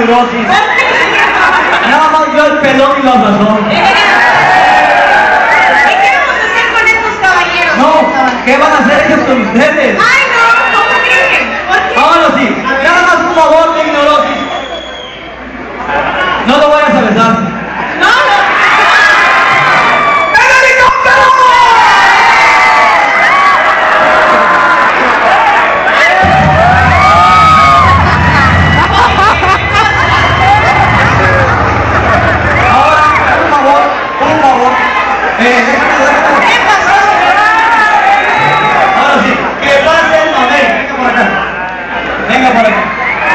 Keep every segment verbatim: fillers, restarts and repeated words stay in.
neurosis. Nada más yo el pelón y la razón. ¿Y qué vamos a hacer con estos caballeros? No, ¿qué van a hacer ellos con ustedes? ¡Ay, no! ¿Cómo creen? ¿Por qué? Ahora sí, nada más un favor de neurosis. No lo vayas a besar. ¡No, no! ¡El helicóptero! Ahora, un favor, un favor. Eh, déjame, déjame. ¿Qué pasó? Ahora sí, que pase el mamé. Venga por acá. Venga por acá.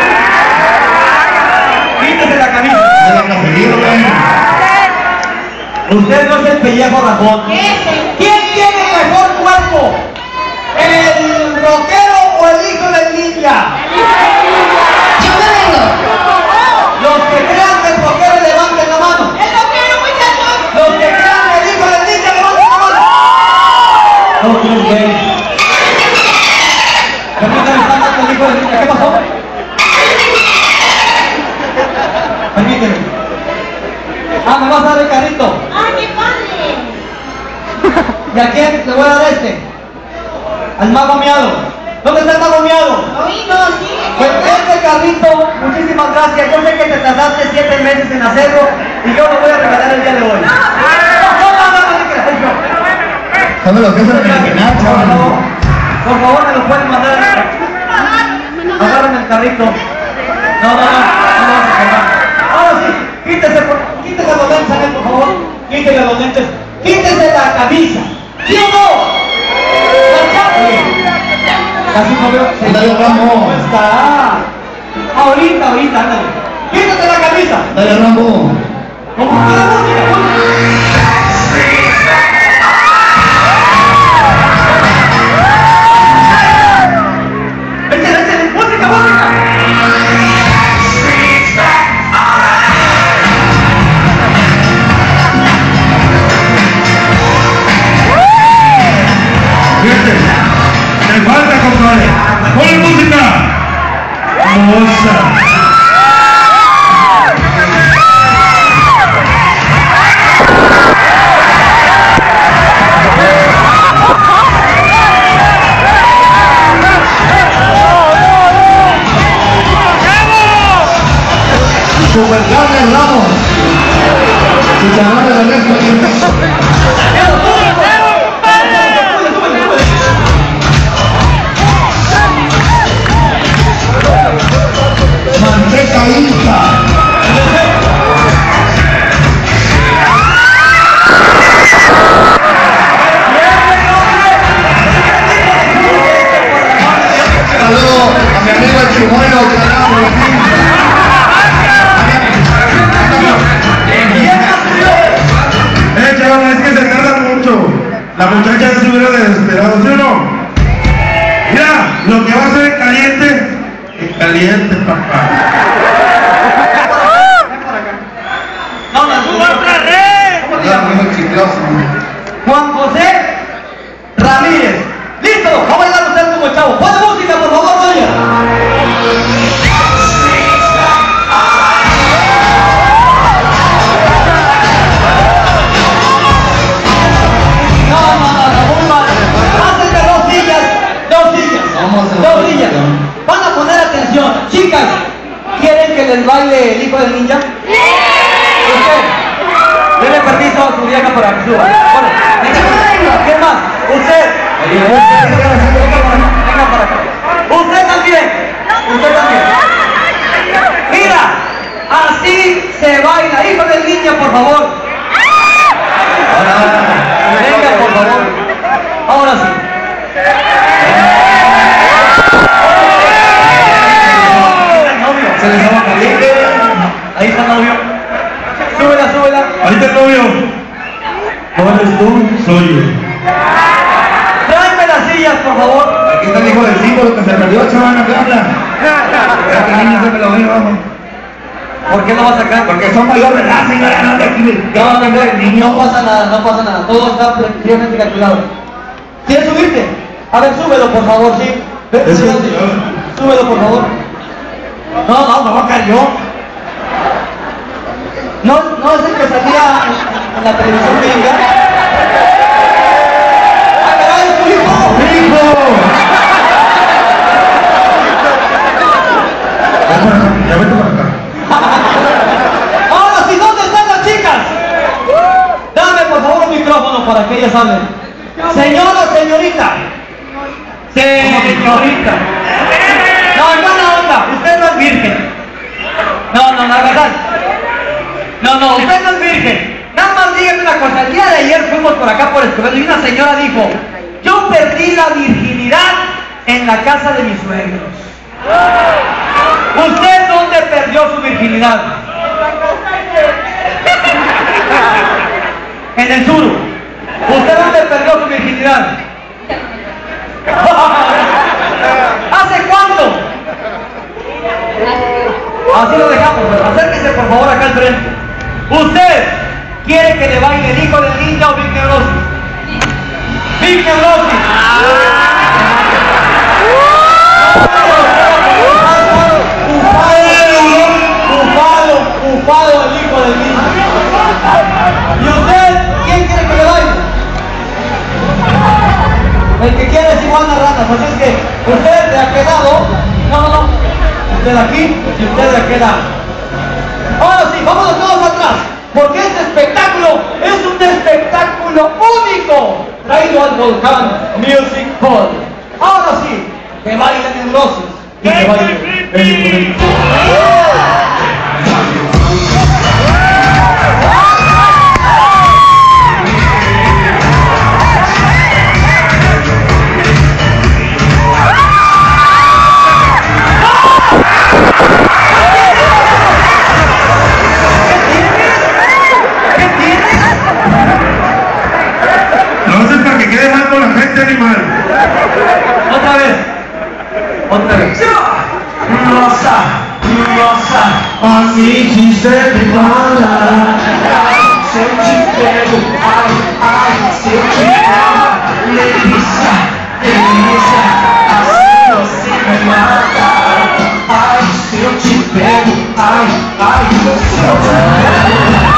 Quítese la camisa. Usted no es el pellejo rajón. Ese. ¿Quién tiene mejor cuerpo? ¿El rockero o el hijo del ninja? Yo me vengo. Los que crean que el rockero levanten la mano. ¡El rockero, muchachos! Los que crean que el hijo del ninja levanten la mano. Otros güeyes. Permítame estar con el hijo del ninja. ¿Qué pasó? Permíteme. Ah, me vas a dar el carrito. ¡Ay, qué padre! ¿Y a quién le voy a dar este? Al mago miado. ¿Dónde está el mago miado? Oído, sí. Pues este carrito, muchísimas gracias. Yo sé que te tardaste siete meses en hacerlo y yo lo voy a regalar el día de hoy. No, no, no, no, no, no, ¿Sabes lo que es el original, por chaval? favor, por favor, me lo pueden mandar. Agárrenme el carrito. No, no, no, no vamos a quemar. Ahora sí, quítese, por, quítese los lentes, Ángel, por favor. Quítese los lentes. Quítese la camisa. ¿Sí o no? La chapa. Casi no veo. Dale, Rambo. ¿Cómo está? Ahorita, ahorita, ándale. Quítate la camisa. Dale, Rambo. ¿Cómo está la música? Échale, échale, música, música. Fíjate, me falta, compadre. ¡Ponle música! ¡Moza! Supercarnes Ramos. Chicharrón de la mezcla. Manteca Inca. Saludo a mi amigo el Chimuelo que andaba por aquí. Eh, chaval, es que se tarda mucho. La muchacha ya se hubiera desesperado, ¿sí o no? Mira, lo que va a ser caliente, es caliente, papá. No, no, no. ¿Cómo te llamas? Juan José Ramírez. ¡Listo! Va a bailar usted como chavo. ¡Pon música, por favor, doña! No, no, no, no, muy mal. Pásenme dos sillas, dos sillas, Vamos a dos hacer- sillas. Van a poner atención. Chicas, ¿quieren que les baile el hijo del ninja? ¿Usted? Dele permiso a su vieja para que suba. Bueno, venga, ¿quién más? Usted. Venga para acá. Venga para acá. Usted también. Usted también. Mira, así se baila. Hijo del ninja, por favor. Venga, por favor. Ahora sí. Se les va caliente. Ahí está el novio. Súbela, súbela. Ahí está el novio. ¿Cómo eres tú? Soy yo. Tráeme las sillas, por favor. Aquí está el hijo del símbolo que se perdió, chaval, ¿qué habla? Ya que el niño se me lo veo, vamos. ¿Por qué no va a sacar? Porque son mayores de edad, señora, no de aquí. Ya va a vender el niño. No pasa nada, no pasa nada. Todo está previamente calculado. ¿Quieres subirte? A ver, súbelo, por favor, sí. Ve, Eso, súbelo, sí. señor. Súbelo, por favor. No, no, me voy a caer yo. salía en, en la televisión gringa. ¡Ay, caray, es tu hijo! ¡Mi hijo! Ya, para acá, ya vete para acá. Ahora sí, ¿dónde están las chicas? Dame por favor un micrófono para que ellas hablen. Señora, señorita. Señorita. No, hermana onda, usted no es virgen. No, no, la verdad. No, no, usted no es virgen. Nada más dígame una cosa. El día de ayer fuimos por acá por Escobedo y una señora dijo: yo perdí la virginidad en la casa de mis suegros. ¿Usted dónde perdió su virginidad? En el sur. ¿Usted dónde perdió su virginidad? ¿Hace cuánto? Así lo dejamos, pero acérquese por favor acá al frente. ¿Usted quiere que le baile el hijo del ninja o Big Neurosis? Big Neurosis. Ufado, ufado el hijo del ninja. ¿Y usted quién quiere que le baile? El que quiere es igual a ranas, así es que usted de aquel lado, no, no, no, usted de aquí y usted de aquel lado. Ahora sí, vámonos todos atrás, porque este espectáculo es un espectáculo único, traído al Volcán Music Hall. Ahora sí, que bailen en Roses, y que bailen el animal. Otra vez. Otra vez. Rosa, rosa, así quise mi mala. Se te pego, ay, ay, se te pego. Delícia, delícia, assim você me mata. Ai, se eu te pego, ai, ai, se eu te pego.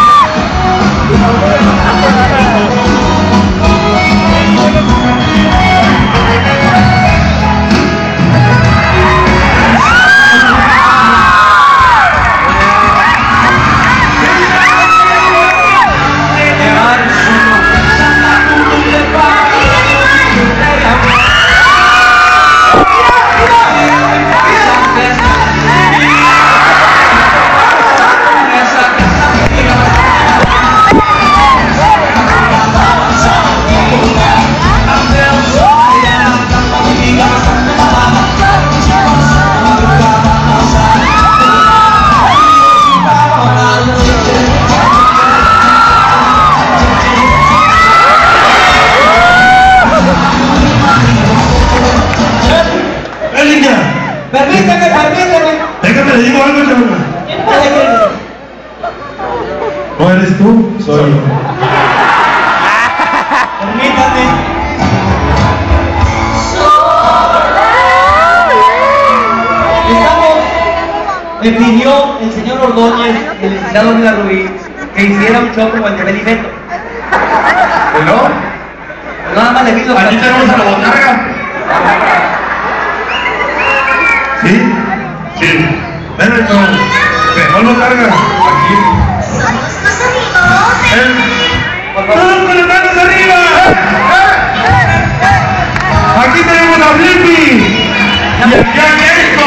Permíteme, permíteme. Déjame, le digo algo, chaval. ¿No eres tú? Soy yo. Permítame. Estamos, me pidió el señor Ordóñez y el licenciado Mila Ruiz que hiciera un show como el de Beli Beto. ¿Pero? Nada más le pido Aquí tenemos a la botarga. ¿Sí? Sí. Ven, entonces. Mejor lo carga. Aquí. ¡Todos con las manos arriba! Aquí tenemos a Blippi. Y el Jack.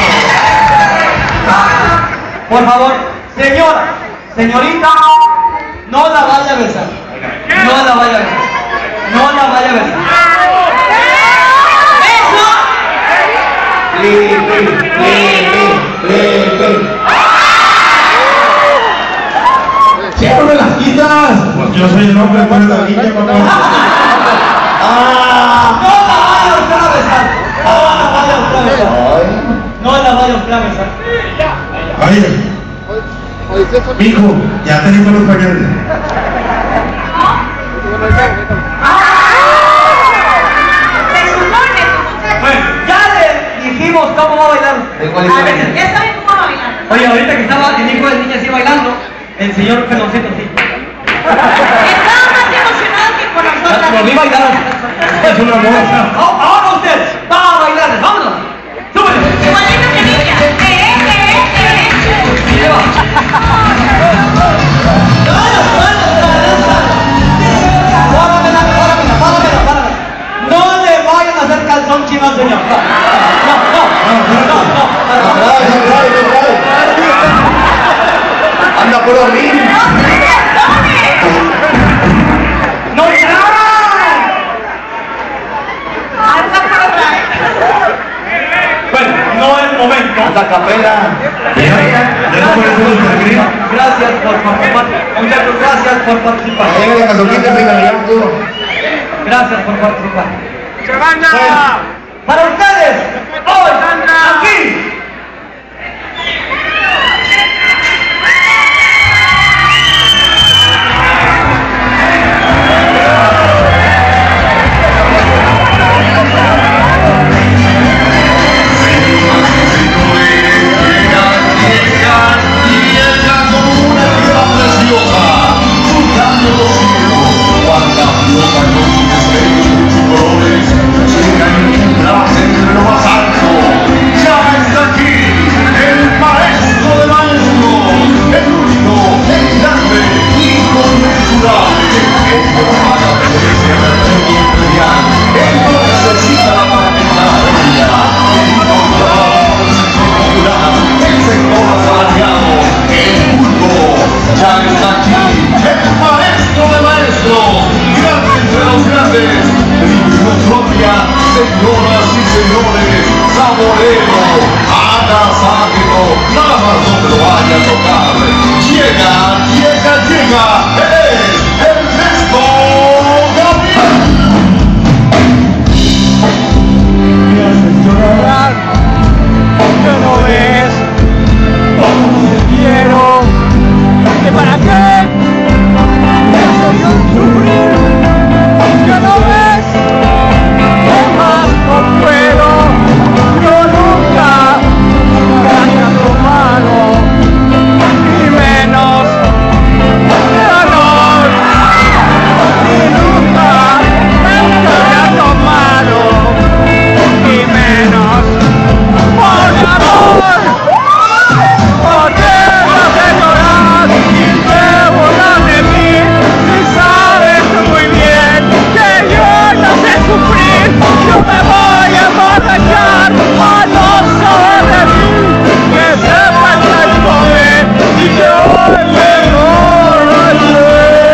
Por favor, señora, señorita, no la vaya a besar. No la vaya a besar. No la vaya a besar. Blippi, Blippi, Blippi. ¿Qué no me las quitas? Pues yo soy el hombre, pues la niña, papá. ¡Ah! No la vaya usted a besar. No la vaya usted a besar. No la vaya usted a besar. Oye, mijo, ya tenemos los pañales. Bueno, ya le dijimos cómo va a bailar. A ver, ya saben cómo va a bailar. Oye, ahorita que estaba el hijo del niño así bailando, El señor Peloncito, sí. Estaba más emocionado que con nosotras. Lo vi bailar. Es una moza. Oh, ahora usted va a bailar. Vámonos. Súbele. Igualito que Ninja. Eh, eh, eh, eh. Y le va. Páramela, páramela, páramela, páramela. No le vayan a hacer calzón chino al señor. No, no, no, no, no. Atrás, atrás, atrás. Anda por arriba. No, no. Bueno, no es momento. Anda capela. Ya, ya no puede ser nuestra querida. Gracias por participar. Muchachos, gracias por participar. Llega la casoquita, venga, ya tú. Gracias por participar. ¡Chavana! Para ustedes, hoy, aquí. Entre lo más alto, ya está aquí el maestro de maestros, el único, el grande, inconmensurable, el que paga presencia imperial, el que necesita la parlamentaria, el incontrolable del sector popular, el sector asalariado, el pulpo, ya está aquí el maestro de maestros, grande entre los grandes, libre propia. Señoras y señores, saborero, agasáquelo, nada más no te lo vaya a tocar. Llega, llega, llega, él es Ernesto Gabriel. Me haces llorar, que no ves, como te quiero, que para qué me haces sufrir, que no ves. No puedo, yo nunca dañé a tu mano, ni menos de honor, ni nunca dañé a tu mano, ni menos por amor, porque me hace llorar y te burlas de mí, y sabes muy bien que yo no sé sufrir, yo me voy a emborrachar a no saber de mí, que sepa que estoy y que hoy me emborraché.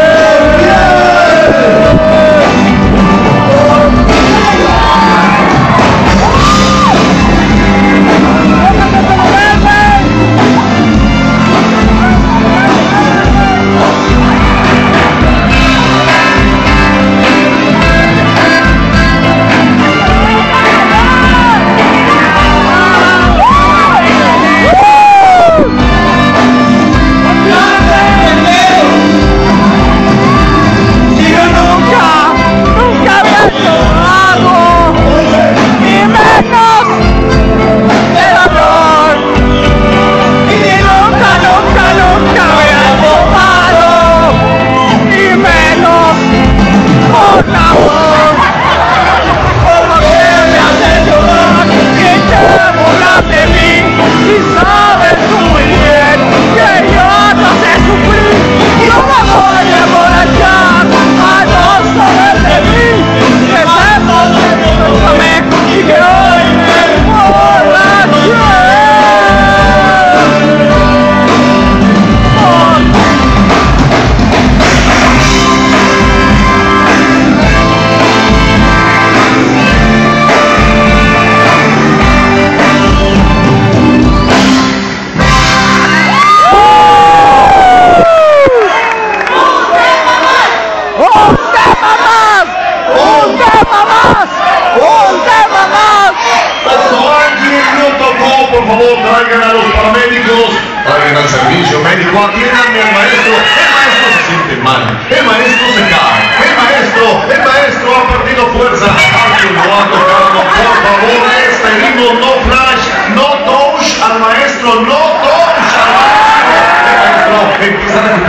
Por favor, traigan a los paramédicos, traigan al servicio médico, atiéndanme al maestro. El maestro se siente mal, el maestro se cae, el maestro, el maestro ha perdido fuerza. Alguien lo ha tocado, por favor, este ritmo, no flash, no touch al maestro, no touch al maestro. El maestro empieza a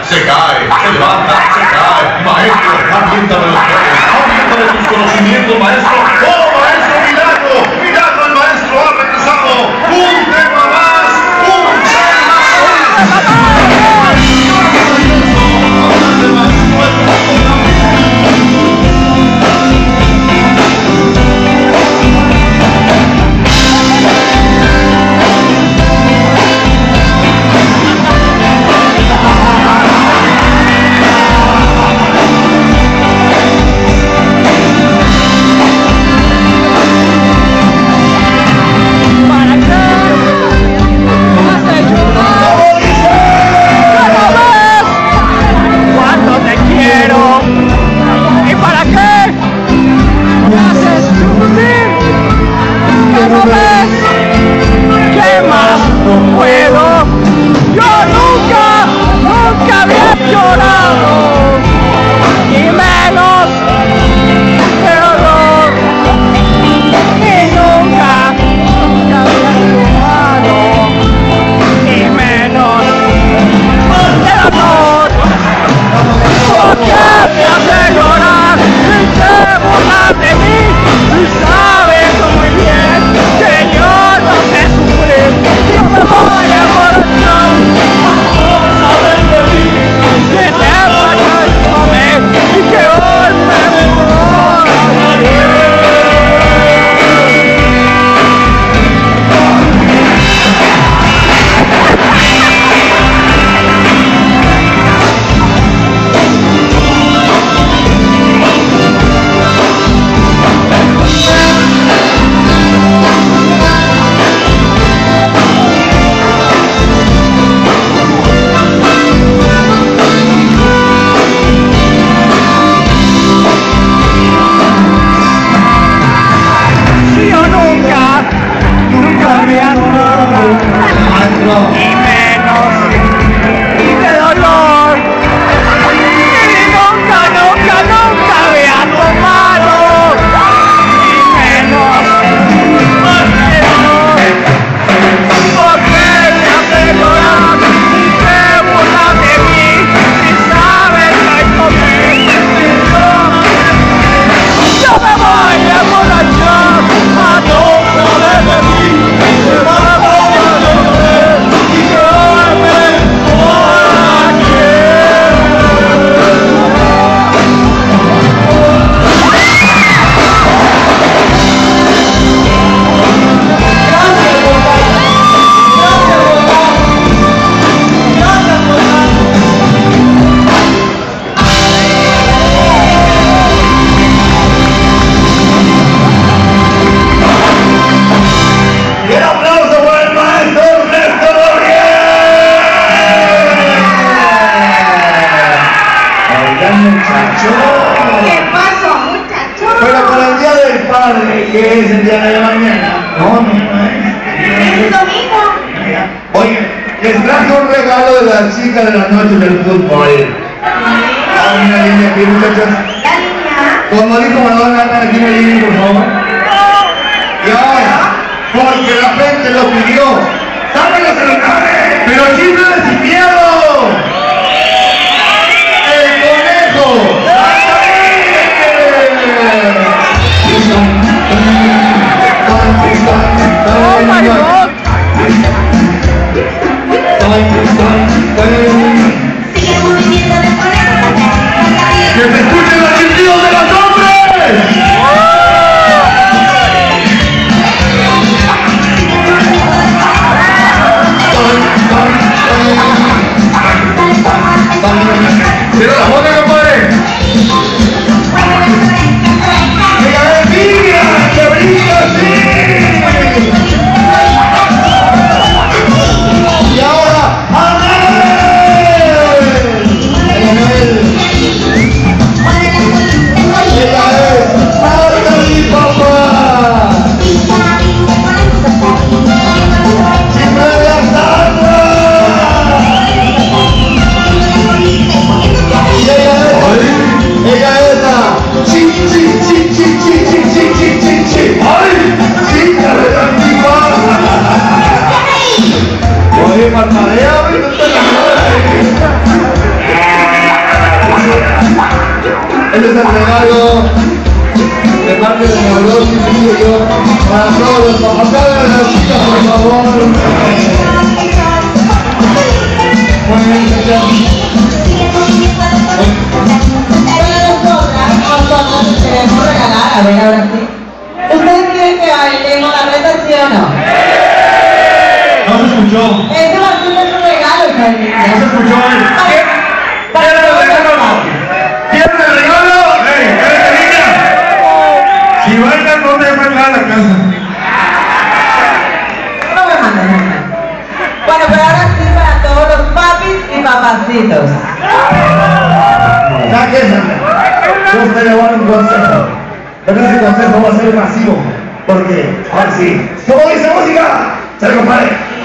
se cae, se levanta, se cae. Maestro, aliéntame los pies, aliéntame tus conocimientos, maestro. ¡Oh, maestro, milagro! ¡Milagro, el maestro ha regresado! ¡Un tema más! ¡Un tema ¿Qué es el día de mañana? No, mi maestro. ¿Es domingo? Oye, les traje un regalo de la chica de la noche del fútbol. Hay una línea aquí, muchachos. ¿La niña? Como dijo Madonna, hagan aquí una línea, por favor. Y ahora, porque la gente lo pidió, ¡sáquenlo se lo cabe! ¡Pero chifles sin miedo! ¡El conejo! Oh my God! Sigue el movimiento del conejo. ¡Que se escuchen los chiflidos de los hombres! ¡Cierra la boca, compadre! ¡Que brinca así! Y ahora, ¡Anabel! ¡Anabel! ¡Ella es Marta y papá! ¡Chifre de Sandra! Y ella es, ella es la chi chi chi chi chi chi chi chi chi chi. ¡Ay! ¡Chica de la antigua! Oye, parpadea, güey, no te la jodas. Este es el regalo de parte de Neurós y mío y yo para todos los papás. Salgan las chicas, por favor. Muy bien, señor. Nosotros queremos regalar, a ver, ahora sí. ¿Ustedes quieren que bailemos la reta, sí o no? No se escuchó. Ese va a ser nuestro regalo, Carlita. No se escuchó. ¿Quieren el regalo o no? ¿Quieren el regalo? ¡Ey, espérate, niña! Si bailan, no te dejan entrar a la casa. No me mandan nada. Bueno, pero ahora sí para todos los papis y papacitos. ¿Sabes qué, Sandra? Yo a usted le voy a dar un consejo. Pero ese consejo va a ser masivo. Porque, ahora sí, como dice música, se le compare.